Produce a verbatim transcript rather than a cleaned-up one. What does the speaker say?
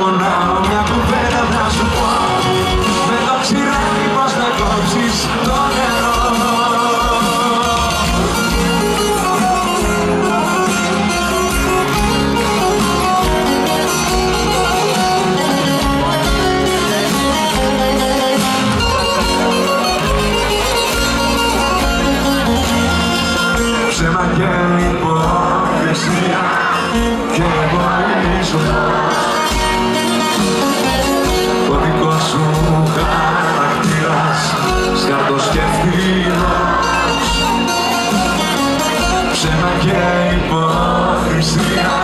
πονάω, μια κουβέντα να σου πω. Με το ξηράνι πως να κόψεις το νερό. Ψέμα και υποκρισία και εγωισμός. Ο δικός σου χαρακτήρας σκάρτος και φθηνός. Ψέμα και υποκρισία